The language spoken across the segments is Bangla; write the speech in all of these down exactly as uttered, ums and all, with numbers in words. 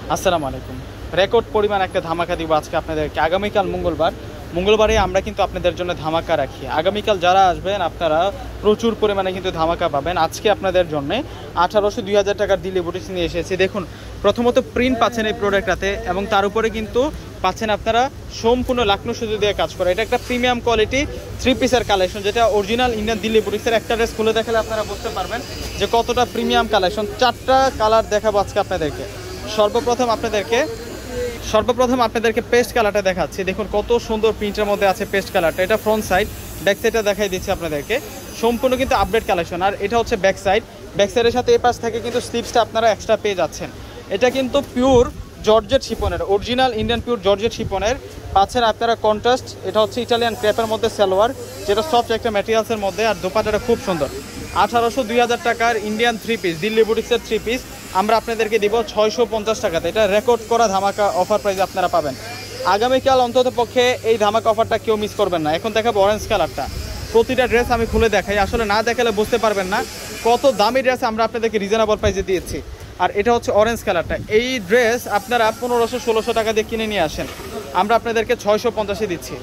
আসসালামু আলাইকুম। রেকর্ড পরিমাণ একটা ধামাকা দিব আজকে আপনাদেরকে। আগামীকাল মঙ্গলবার, মঙ্গলবারে আমরা কিন্তু আপনাদের জন্য ধামাকা রাখি। আগামীকাল যারা আসবেন আপনারা প্রচুর পরিমাণে কিন্তু ধামাকা পাবেন। আজকে আপনাদের জন্য আঠারোশো দুই হাজার টাকার দিল্লি বুটিক্স নিয়ে এসেছি। দেখুন, প্রথমত প্রিন্ট পাচ্ছেন এই প্রোডাক্টটাতে, এবং তার উপরে কিন্তু পাচ্ছেন আপনারা সম্পূর্ণ লাকনো সুতো দিয়ে কাজ করে। এটা একটা প্রিমিয়াম কোয়ালিটি থ্রি পিসের কালেকশন, যেটা অরিজিনাল ইন্ডিয়ান দিল্লি বুটিক্সের। একটা ড্রেস খুলে দেখালে আপনারা বুঝতে পারবেন যে কতটা প্রিমিয়াম কালেকশন। চারটা কালার দেখাবো আজকে আপনাদেরকে। সর্বপ্রথম আপনাদেরকে সর্বপ্রথম আপনাদেরকে পেস্ট কালারটা দেখাচ্ছি। দেখুন কত সুন্দর প্রিন্টের মধ্যে আছে পেস্ট কালারটা। এটা ফ্রন্ট সাইড, ব্যাক সাইডটা দেখাই দিচ্ছি আপনাদেরকে। সম্পূর্ণ কিন্তু আপডেট কালেকশন। আর এটা হচ্ছে ব্যাক সাইড। ব্যাক সাইডের সাথে এই পাশ থেকে কিন্তু স্লিপসটা আপনারা এক্সট্রা পেয়ে যাচ্ছেন। এটা কিন্তু পিওর জর্জেট শিপনের, অরিজিনাল ইন্ডিয়ান পিওর জর্জেট শিপনের পাচ্ছেন আপনারা কন্ট্রাস্ট। এটা হচ্ছে ইটালিয়ান ক্রেপের মধ্যে সালোয়ার, যেটা সফট একটা ম্যাটেরিয়ালসের মধ্যে। আর দোপাট্টাটা খুব সুন্দর। আঠারোশো দুই হাজার টাকার ইন্ডিয়ান থ্রি পিস, দিল্লি বুটিক্সের থ্রি পিস আমরা আপনাদেরকে দিব ছয়শো পঞ্চাশ টাকাতে। এটা রেকর্ড করা ধামাকা অফার প্রাইসে আপনারা পাবেন। আগামীকাল অন্তত পক্ষে এই ধামাকা অফারটা কেউ মিস করবেন না। এখন দেখাবো অরেঞ্জ কালারটা। প্রতিটা ড্রেস আমি খুলে দেখাই, আসলে না দেখালে বুঝতে পারবেন না কত দামি ড্রেস আমরা আপনাদেরকে রিজনেবল প্রাইসে দিয়েছি। আর এটা হচ্ছে অরেঞ্জ কালারটা। এই ড্রেস আপনারা পনেরোশো ষোলোশো টাকা দিয়ে কিনে নিয়ে আসেন, আমরা আপনাদেরকে ছয়শো পঞ্চাশে দিচ্ছি।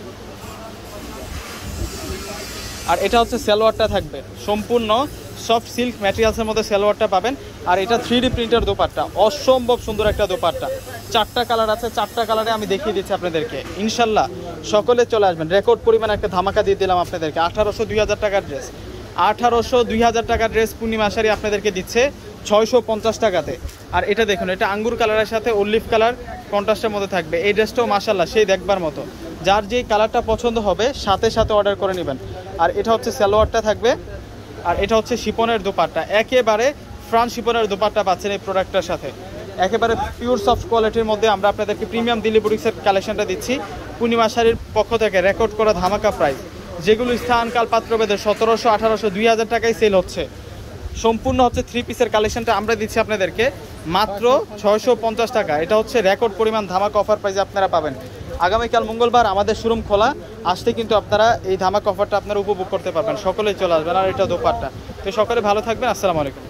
আর এটা হচ্ছে সালোয়ারটা থাকবে সম্পূর্ণ সফট সিল্ক ম্যাটেরিয়ালসের মধ্যে সালোয়ারটা পাবেন। আর এটা থ্রি ডি প্রিন্টার দোপাট্টা, অসম্ভব সুন্দর একটা দোপাট্টা। চারটা কালার আছে, চারটা কালারে আমি দেখিয়ে দিচ্ছি আপনাদেরকে। ইনশাল্লাহ সকলে চলে আসবেন। রেকর্ড পরিমাণে একটা ধামাকা দিয়ে দিলাম আপনাদেরকে। আঠারোশো দুই হাজার টাকার ড্রেস, আঠারোশো দুই হাজার টাকার ড্রেস পূর্ণিমা শাড়ি আপনাদেরকে দিচ্ছে ছয়শো পঞ্চাশ টাকাতে। আর এটা দেখুন, এটা আঙ্গুর কালারের সাথে অলিভ কালার কন্ট্রাস্টের মধ্যে থাকবে। এই ড্রেসটাও মাশাল্লাহ সেই দেখবার মতো। যার যেই কালারটা পছন্দ হবে সাথে সাথে অর্ডার করে নেবেন। আর এটা হচ্ছে সালোয়ারটা থাকবে। আর এটা হচ্ছে শিপনের দোপাট্টা, একেবারে ফ্রান্স শিপনের দোপাট্টা পাচ্ছেন এই প্রোডাক্টটার সাথে। একেবারে পিওর সফট কোয়ালিটির মধ্যে আমরা আপনাদেরকে প্রিমিয়াম দিল্লি বুটিক্সের কালেকশনটা দিচ্ছি পূর্ণিমা শাড়ির পক্ষ থেকে। রেকর্ড করা ধামাকা প্রাইস, যেগুলো স্থানকাল পাত্রভেদে সতেরোশো আঠারোশো দুই হাজার টাকায় সেল হচ্ছে। সম্পূর্ণ হচ্ছে থ্রি পিসের কালেকশনটা আমরা দিচ্ছি আপনাদেরকে মাত্র ছয়শো পঞ্চাশ টাকা। এটা হচ্ছে রেকর্ড পরিমাণ ধামাকা অফার প্রাইসে আপনারা পাবেন। আগামীকাল মঙ্গলবার আমাদের শোরুম খোলা, আসতে কিন্তু আপনারা এই ধামাকা অফারটা আপনারা উপভোগ করতে পারবেন। সকলেই চলে আসবেন। আর এটা দোপাট্টা। তো সকলে ভালো থাকবেন। আসসালামু আলাইকুম।